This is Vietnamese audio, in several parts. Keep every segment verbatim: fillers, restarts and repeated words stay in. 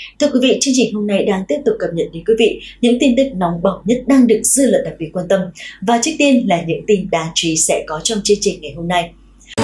Thưa quý vị, chương trình hôm nay đang tiếp tục cập nhật đến quý vị những tin tức nóng bỏng nhất đang được dư luận đặc biệt quan tâm. Và trước tiên là những tin đáng chú ý sẽ có trong chương trình ngày hôm nay.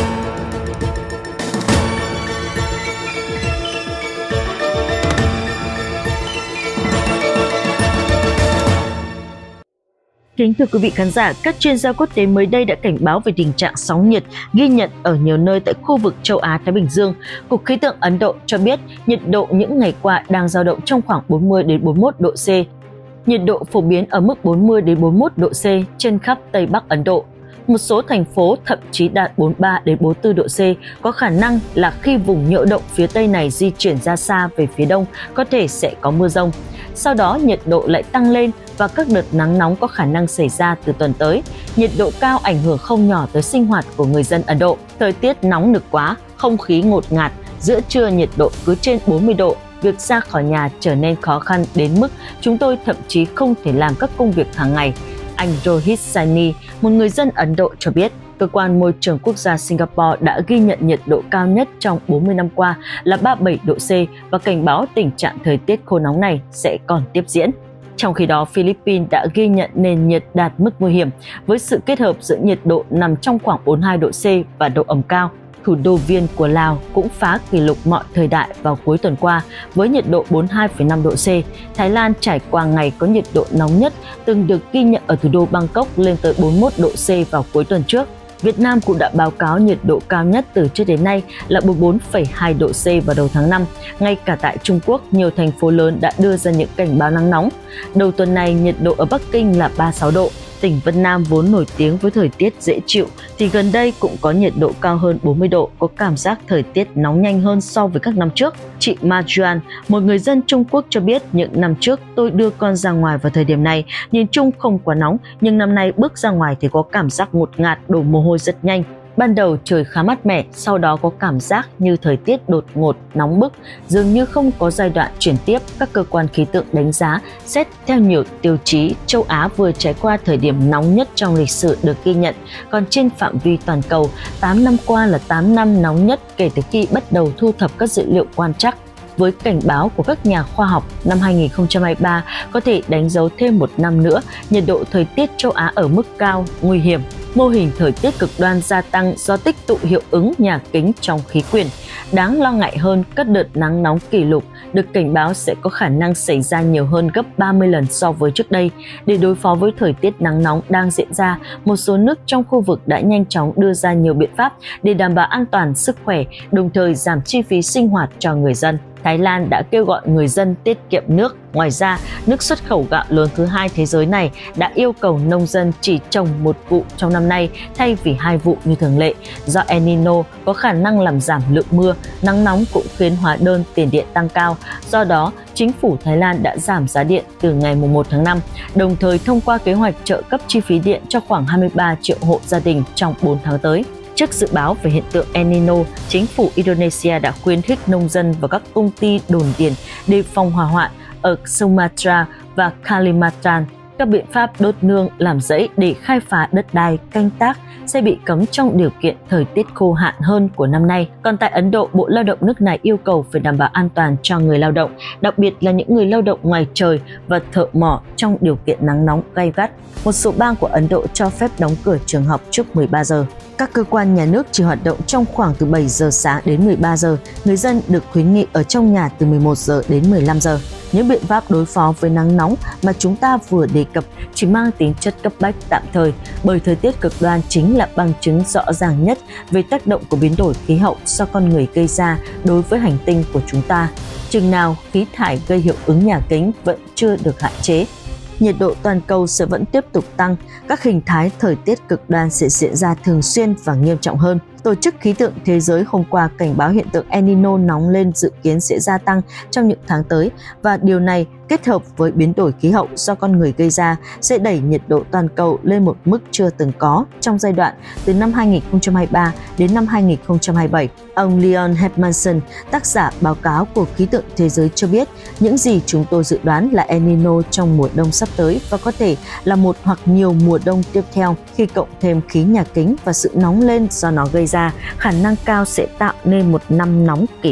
Kính thưa quý vị khán giả, các chuyên gia quốc tế mới đây đã cảnh báo về tình trạng sóng nhiệt ghi nhận ở nhiều nơi tại khu vực châu Á-Thái Bình Dương. Cục Khí tượng Ấn Độ cho biết nhiệt độ những ngày qua đang dao động trong khoảng bốn mươi đến bốn mươi mốt độ C. Nhiệt độ phổ biến ở mức bốn mươi đến bốn mươi mốt độ C trên khắp Tây Bắc Ấn Độ. Một số thành phố thậm chí đạt bốn mươi ba đến bốn mươi tư độ C, có khả năng là khi vùng nhiễu động phía Tây này di chuyển ra xa về phía Đông, có thể sẽ có mưa rông. Sau đó nhiệt độ lại tăng lên và các đợt nắng nóng có khả năng xảy ra từ tuần tới. Nhiệt độ cao ảnh hưởng không nhỏ tới sinh hoạt của người dân Ấn Độ. Thời tiết nóng nực quá, không khí ngột ngạt, giữa trưa nhiệt độ cứ trên bốn mươi độ. Việc ra khỏi nhà trở nên khó khăn đến mức chúng tôi thậm chí không thể làm các công việc hàng ngày. Anh Rohit Saini, một người dân Ấn Độ cho biết, Cơ quan Môi trường Quốc gia Singapore đã ghi nhận nhiệt độ cao nhất trong bốn mươi năm qua là ba mươi bảy độ C và cảnh báo tình trạng thời tiết khô nóng này sẽ còn tiếp diễn. Trong khi đó, Philippines đã ghi nhận nền nhiệt đạt mức nguy hiểm với sự kết hợp giữa nhiệt độ nằm trong khoảng bốn mươi hai độ C và độ ẩm cao. Thủ đô Viên của Lào cũng phá kỷ lục mọi thời đại vào cuối tuần qua với nhiệt độ bốn mươi hai phẩy năm độ C. Thái Lan trải qua ngày có nhiệt độ nóng nhất từng được ghi nhận ở thủ đô Bangkok lên tới bốn mươi mốt độ C vào cuối tuần trước. Việt Nam cũng đã báo cáo nhiệt độ cao nhất từ trước đến nay là bốn mươi bốn phẩy hai độ C vào đầu tháng năm. Ngay cả tại Trung Quốc, nhiều thành phố lớn đã đưa ra những cảnh báo nắng nóng. Đầu tuần này, nhiệt độ ở Bắc Kinh là ba mươi sáu độ. Tỉnh Vân Nam vốn nổi tiếng với thời tiết dễ chịu thì gần đây cũng có nhiệt độ cao hơn bốn mươi độ, có cảm giác thời tiết nóng nhanh hơn so với các năm trước. Chị Ma Juan, một người dân Trung Quốc cho biết những năm trước tôi đưa con ra ngoài vào thời điểm này, nhìn chung không quá nóng, nhưng năm nay bước ra ngoài thì có cảm giác ngột ngạt, đổ mồ hôi rất nhanh. Ban đầu trời khá mát mẻ, sau đó có cảm giác như thời tiết đột ngột, nóng bức, dường như không có giai đoạn chuyển tiếp. Các cơ quan khí tượng đánh giá, xét theo nhiều tiêu chí, châu Á vừa trải qua thời điểm nóng nhất trong lịch sử được ghi nhận. Còn trên phạm vi toàn cầu, tám năm qua là tám năm nóng nhất kể từ khi bắt đầu thu thập các dữ liệu quan trắc. Với cảnh báo của các nhà khoa học, năm hai nghìn không trăm hai mươi ba có thể đánh dấu thêm một năm nữa, nhiệt độ thời tiết châu Á ở mức cao, nguy hiểm. Mô hình thời tiết cực đoan gia tăng do tích tụ hiệu ứng nhà kính trong khí quyển. Đáng lo ngại hơn, các đợt nắng nóng kỷ lục được cảnh báo sẽ có khả năng xảy ra nhiều hơn gấp ba mươi lần so với trước đây. Để đối phó với thời tiết nắng nóng đang diễn ra, một số nước trong khu vực đã nhanh chóng đưa ra nhiều biện pháp để đảm bảo an toàn sức khỏe, đồng thời giảm chi phí sinh hoạt cho người dân. Thái Lan đã kêu gọi người dân tiết kiệm nước. Ngoài ra, nước xuất khẩu gạo lớn thứ hai thế giới này đã yêu cầu nông dân chỉ trồng một vụ trong năm nay thay vì hai vụ như thường lệ. Do El Nino có khả năng làm giảm lượng mưa, nắng nóng cũng khiến hóa đơn tiền điện tăng cao. Do đó, chính phủ Thái Lan đã giảm giá điện từ ngày mùng một tháng năm, đồng thời thông qua kế hoạch trợ cấp chi phí điện cho khoảng hai mươi ba triệu hộ gia đình trong bốn tháng tới. Trước dự báo về hiện tượng El Nino, chính phủ Indonesia đã khuyến khích nông dân và các công ty đồn điền đề phòng hỏa hoạn ở Sumatra và Kalimantan. Các biện pháp đốt nương, làm rẫy để khai phá đất đai, canh tác sẽ bị cấm trong điều kiện thời tiết khô hạn hơn của năm nay. Còn tại Ấn Độ, Bộ Lao động nước này yêu cầu phải đảm bảo an toàn cho người lao động, đặc biệt là những người lao động ngoài trời và thợ mỏ trong điều kiện nắng nóng gay gắt. Một số bang của Ấn Độ cho phép đóng cửa trường học trước mười ba giờ. Các cơ quan nhà nước chỉ hoạt động trong khoảng từ bảy giờ sáng đến mười ba giờ. Người dân được khuyến nghị ở trong nhà từ mười một giờ đến mười lăm giờ. Những biện pháp đối phó với nắng nóng mà chúng ta vừa đề cập chỉ mang tính chất cấp bách tạm thời, bởi thời tiết cực đoan chính là bằng chứng rõ ràng nhất về tác động của biến đổi khí hậu do con người gây ra đối với hành tinh của chúng ta. Chừng nào khí thải gây hiệu ứng nhà kính vẫn chưa được hạn chế, nhiệt độ toàn cầu sẽ vẫn tiếp tục tăng, các hình thái thời tiết cực đoan sẽ diễn ra thường xuyên và nghiêm trọng hơn. Tổ chức Khí tượng Thế giới hôm qua cảnh báo hiện tượng El Nino nóng lên dự kiến sẽ gia tăng trong những tháng tới, và điều này kết hợp với biến đổi khí hậu do con người gây ra sẽ đẩy nhiệt độ toàn cầu lên một mức chưa từng có trong giai đoạn từ năm hai nghìn không trăm hai mươi ba đến năm hai nghìn không trăm hai mươi bảy. Ông Leon Hermansen, tác giả báo cáo của Khí tượng Thế giới cho biết, những gì chúng tôi dự đoán là El Nino trong mùa đông sắp tới và có thể là một hoặc nhiều mùa đông tiếp theo. Khi cộng thêm khí nhà kính và sự nóng lên do nó gây ra, khả năng cao sẽ tạo nên một năm nóng kỷ lục.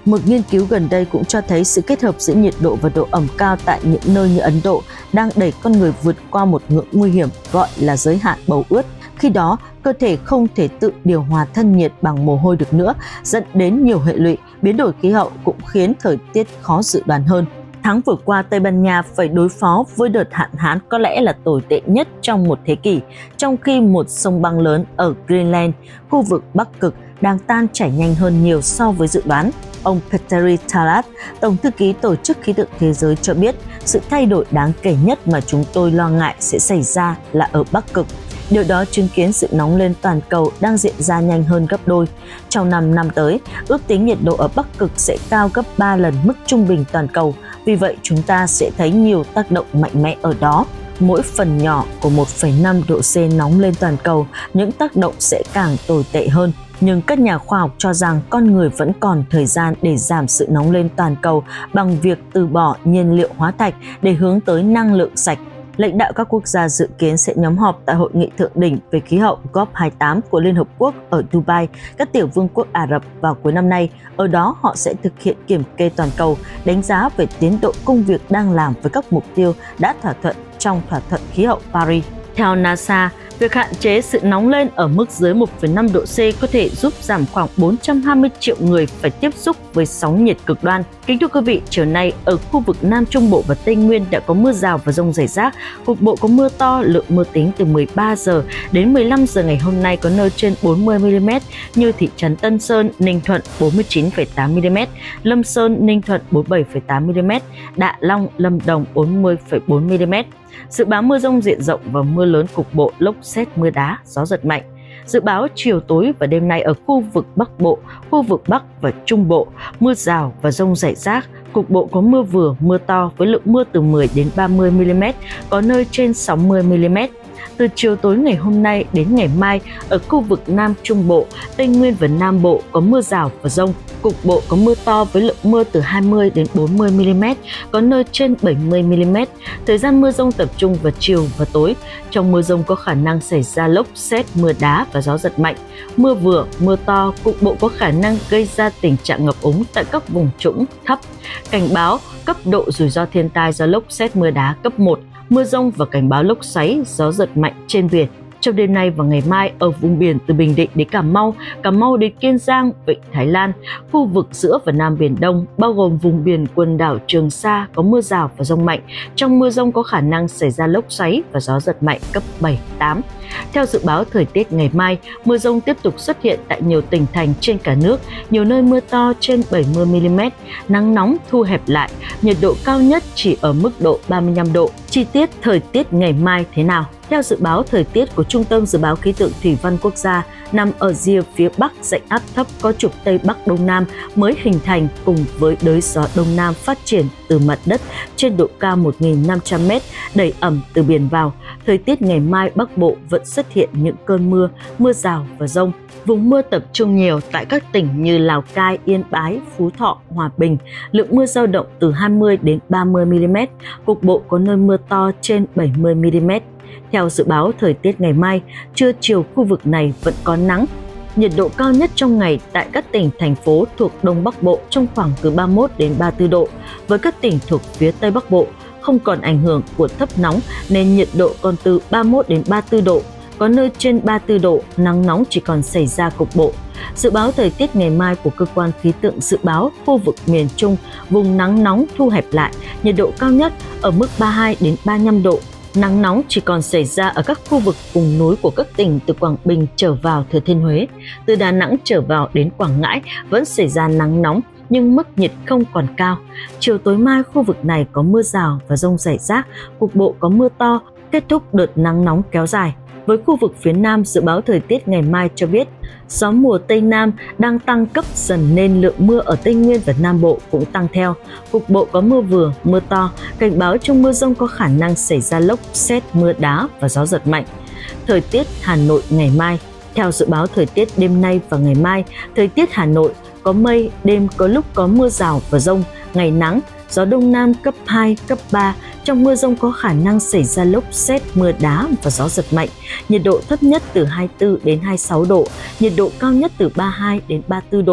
Một nghiên cứu gần đây cũng cho thấy sự kết hợp giữa nhiệt độ và độ ẩm cao tại những nơi như Ấn Độ đang đẩy con người vượt qua một ngưỡng nguy hiểm gọi là giới hạn bầu ướt. Khi đó, cơ thể không thể tự điều hòa thân nhiệt bằng mồ hôi được nữa, dẫn đến nhiều hệ lụy. Biến đổi khí hậu cũng khiến thời tiết khó dự đoán hơn. Tháng vừa qua, Tây Ban Nha phải đối phó với đợt hạn hán có lẽ là tồi tệ nhất trong một thế kỷ, trong khi một sông băng lớn ở Greenland, khu vực Bắc Cực, đang tan chảy nhanh hơn nhiều so với dự đoán. Ông Petteri Talat, Tổng thư ký Tổ chức Khí tượng Thế giới cho biết, sự thay đổi đáng kể nhất mà chúng tôi lo ngại sẽ xảy ra là ở Bắc Cực. Điều đó chứng kiến sự nóng lên toàn cầu đang diễn ra nhanh hơn gấp đôi. Trong năm năm tới, ước tính nhiệt độ ở Bắc Cực sẽ cao gấp ba lần mức trung bình toàn cầu. Vì vậy, chúng ta sẽ thấy nhiều tác động mạnh mẽ ở đó. Mỗi phần nhỏ của một phẩy năm độ C nóng lên toàn cầu, những tác động sẽ càng tồi tệ hơn. Nhưng các nhà khoa học cho rằng con người vẫn còn thời gian để giảm sự nóng lên toàn cầu bằng việc từ bỏ nhiên liệu hóa thạch để hướng tới năng lượng sạch. Lãnh đạo các quốc gia dự kiến sẽ nhóm họp tại Hội nghị thượng đỉnh về khí hậu C O P hai mươi tám của Liên Hợp Quốc ở Dubai, các tiểu vương quốc Ả Rập vào cuối năm nay. Ở đó, họ sẽ thực hiện kiểm kê toàn cầu, đánh giá về tiến độ công việc đang làm với các mục tiêu đã thỏa thuận trong thỏa thuận khí hậu Paris. Theo NASA, việc hạn chế sự nóng lên ở mức dưới một phẩy năm độ C có thể giúp giảm khoảng bốn trăm hai mươi triệu người phải tiếp xúc với sóng nhiệt cực đoan. Kính thưa quý vị, chiều nay ở khu vực Nam Trung Bộ và Tây Nguyên đã có mưa rào và dông rải rác, cục bộ có mưa to, lượng mưa tính từ mười ba giờ đến mười lăm giờ ngày hôm nay có nơi trên bốn mươi mi li mét như thị trấn Tân Sơn, Ninh Thuận bốn mươi chín phẩy tám mi li mét, Lâm Sơn, Ninh Thuận bốn mươi bảy phẩy tám mi li mét, Đạ Long, Lâm Đồng bốn mươi phẩy bốn mi li mét. Dự báo mưa dông diện rộng và mưa lớn cục bộ, lốc sét, mưa đá, gió giật mạnh. Dự báo chiều tối và đêm nay ở khu vực Bắc Bộ, khu vực Bắc và Trung Bộ, mưa rào và dông rải rác, cục bộ có mưa vừa, mưa to với lượng mưa từ mười đến ba mươi mi li mét, có nơi trên sáu mươi mi li mét. Từ chiều tối ngày hôm nay đến ngày mai, ở khu vực Nam Trung Bộ, Tây Nguyên và Nam Bộ có mưa rào và dông. Cục bộ có mưa to với lượng mưa từ hai mươi đến bốn mươi mi li mét, có nơi trên bảy mươi mi li mét. Thời gian mưa dông tập trung vào chiều và tối. Trong mưa dông có khả năng xảy ra lốc sét, mưa đá và gió giật mạnh. Mưa vừa, mưa to, cục bộ có khả năng gây ra tình trạng ngập úng tại các vùng trũng thấp. Cảnh báo cấp độ rủi ro thiên tai do lốc sét, mưa đá cấp một. Mưa dông và cảnh báo lốc xoáy, gió giật mạnh trên biển. Trong đêm nay và ngày mai ở vùng biển từ Bình Định đến Cà Mau, Cà Mau đến Kiên Giang, Vịnh Thái Lan, khu vực giữa và Nam Biển Đông, bao gồm vùng biển quần đảo Trường Sa có mưa rào và dông mạnh. Trong mưa dông có khả năng xảy ra lốc xoáy và gió giật mạnh cấp bảy, tám. Theo dự báo thời tiết ngày mai, mưa dông tiếp tục xuất hiện tại nhiều tỉnh thành trên cả nước, nhiều nơi mưa to trên bảy mươi mi li mét, nắng nóng thu hẹp lại, nhiệt độ cao nhất chỉ ở mức độ ba mươi lăm độ. Chi tiết thời tiết ngày mai thế nào? Theo dự báo thời tiết của Trung tâm Dự báo Khí tượng Thủy văn Quốc gia, nằm ở rìa phía Bắc dãy áp thấp có trục Tây Bắc Đông Nam mới hình thành cùng với đới gió Đông Nam phát triển từ mặt đất trên độ cao một nghìn năm trăm mét, đẩy ẩm từ biển vào. Thời tiết ngày mai Bắc Bộ vẫn xuất hiện những cơn mưa, mưa rào và dông. Vùng mưa tập trung nhiều tại các tỉnh như Lào Cai, Yên Bái, Phú Thọ, Hòa Bình. Lượng mưa dao động từ hai mươi đến ba mươi mi li mét, cục bộ có nơi mưa to trên bảy mươi mi li mét. Theo dự báo thời tiết ngày mai, trưa chiều khu vực này vẫn có nắng. Nhiệt độ cao nhất trong ngày tại các tỉnh, thành phố thuộc Đông Bắc Bộ trong khoảng từ ba mươi mốt đến ba mươi tư độ. Với các tỉnh thuộc phía Tây Bắc Bộ, không còn ảnh hưởng của thấp nóng nên nhiệt độ còn từ ba mươi mốt đến ba mươi tư độ. Có nơi trên ba mươi tư độ, nắng nóng chỉ còn xảy ra cục bộ. Dự báo thời tiết ngày mai của cơ quan khí tượng dự báo khu vực miền Trung, vùng nắng nóng thu hẹp lại, nhiệt độ cao nhất ở mức ba mươi hai đến ba mươi lăm độ. Nắng nóng chỉ còn xảy ra ở các khu vực vùng núi của các tỉnh từ Quảng Bình trở vào Thừa Thiên Huế. Từ Đà Nẵng trở vào đến Quảng Ngãi vẫn xảy ra nắng nóng nhưng mức nhiệt không còn cao. Chiều tối mai khu vực này có mưa rào và dông rải rác, cục bộ có mưa to, kết thúc đợt nắng nóng kéo dài. Với khu vực phía Nam, dự báo thời tiết ngày mai cho biết gió mùa Tây Nam đang tăng cấp dần nên lượng mưa ở Tây Nguyên và Nam Bộ cũng tăng theo. Cục bộ có mưa vừa, mưa to, cảnh báo trong mưa dông có khả năng xảy ra lốc, sét, mưa đá và gió giật mạnh. Thời tiết Hà Nội ngày mai. Theo dự báo thời tiết đêm nay và ngày mai, thời tiết Hà Nội có mây, đêm có lúc có mưa rào và dông, ngày nắng, gió Đông Nam cấp hai, cấp ba. Trong mưa dông có khả năng xảy ra lốc sét, mưa đá và gió giật mạnh. Nhiệt độ thấp nhất từ hai mươi tư đến hai mươi sáu độ, nhiệt độ cao nhất từ ba mươi hai đến ba mươi tư độ.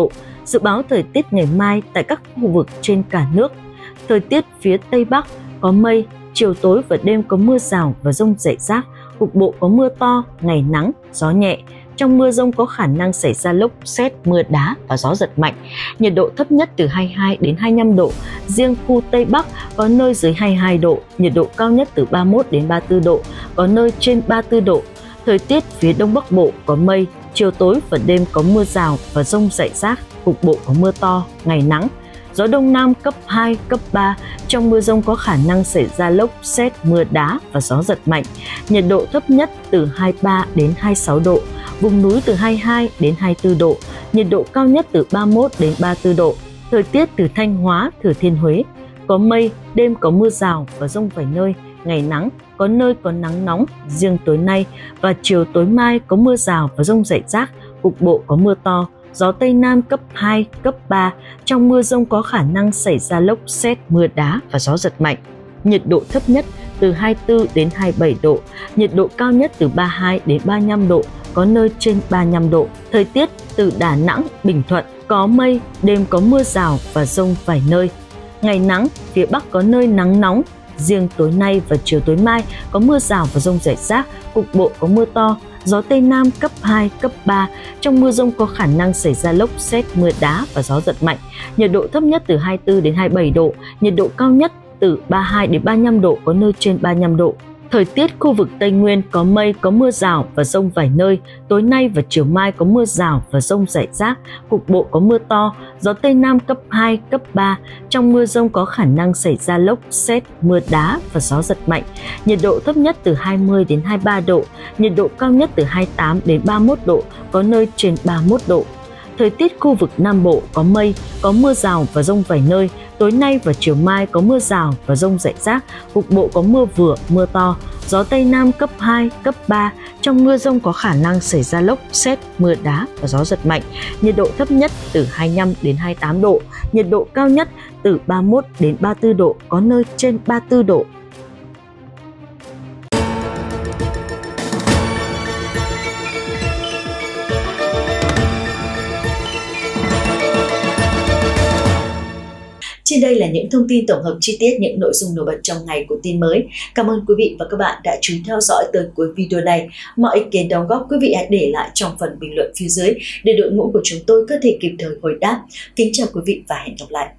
Dự báo thời tiết ngày mai tại các khu vực trên cả nước. Thời tiết phía Tây Bắc có mây, chiều tối và đêm có mưa rào và dông rải rác, cục bộ có mưa to, ngày nắng, gió nhẹ. Trong mưa dông có khả năng xảy ra lốc, sét, mưa đá và gió giật mạnh. Nhiệt độ thấp nhất từ hai mươi hai đến hai mươi lăm độ, riêng khu Tây Bắc có nơi dưới hai mươi hai độ, nhiệt độ cao nhất từ ba mươi mốt đến ba mươi tư độ, có nơi trên ba mươi tư độ. Thời tiết phía Đông Bắc Bộ có mây, chiều tối và đêm có mưa rào và dông rải rác, cục bộ có mưa to, ngày nắng. Gió Đông Nam cấp hai, cấp ba, trong mưa dông có khả năng xảy ra lốc, sét, mưa đá và gió giật mạnh. Nhiệt độ thấp nhất từ hai mươi ba đến hai mươi sáu độ, vùng núi từ hai mươi hai đến hai mươi tư độ, nhiệt độ cao nhất từ ba mươi mốt đến ba mươi tư độ. Thời tiết từ Thanh Hóa, Thừa Thiên Huế có mây, đêm có mưa rào và dông vài nơi, ngày nắng, có nơi có nắng nóng, riêng tối nay và chiều tối mai có mưa rào và dông rải rác, cục bộ có mưa to. Gió Tây Nam cấp hai, cấp ba, trong mưa dông có khả năng xảy ra lốc, sét, mưa đá và gió giật mạnh. Nhiệt độ thấp nhất từ hai mươi tư đến hai mươi bảy độ, nhiệt độ cao nhất từ ba mươi hai đến ba mươi lăm độ, có nơi trên ba mươi lăm độ. Thời tiết từ Đà Nẵng, Bình Thuận có mây, đêm có mưa rào và dông vài nơi. Ngày nắng, phía Bắc có nơi nắng nóng, riêng tối nay và chiều tối mai có mưa rào và dông rải rác, cục bộ có mưa to. Gió Tây Nam cấp hai, cấp ba, trong mưa dông có khả năng xảy ra lốc, sét, mưa đá và gió giật mạnh. Nhiệt độ thấp nhất từ hai mươi tư đến hai mươi bảy độ, nhiệt độ cao nhất từ ba mươi hai đến ba mươi lăm độ, có nơi trên ba mươi lăm độ. Thời tiết khu vực Tây Nguyên có mây, có mưa rào và dông vài nơi. Tối nay và chiều mai có mưa rào và dông rải rác, cục bộ có mưa to. Gió Tây Nam cấp hai, cấp ba. Trong mưa dông có khả năng xảy ra lốc, sét, mưa đá và gió giật mạnh. Nhiệt độ thấp nhất từ hai mươi đến hai mươi ba độ, nhiệt độ cao nhất từ hai mươi tám đến ba mươi mốt độ, có nơi trên ba mươi mốt độ. Thời tiết khu vực Nam Bộ có mây, có mưa rào và dông vài nơi. Tối nay và chiều mai có mưa rào và dông rải rác, cục bộ có mưa vừa, mưa to. Gió Tây Nam cấp hai, cấp ba. Trong mưa dông có khả năng xảy ra lốc, sét, mưa đá và gió giật mạnh. Nhiệt độ thấp nhất từ hai mươi lăm đến hai mươi tám độ, nhiệt độ cao nhất từ ba mươi mốt đến ba mươi tư độ, có nơi trên ba mươi tư độ. Trên đây là những thông tin tổng hợp chi tiết những nội dung nổi bật trong ngày của tin mới. Cảm ơn quý vị và các bạn đã chú ý theo dõi tới cuối video này. Mọi ý kiến đóng góp quý vị hãy để lại trong phần bình luận phía dưới để đội ngũ của chúng tôi có thể kịp thời hồi đáp. Kính chào quý vị và hẹn gặp lại.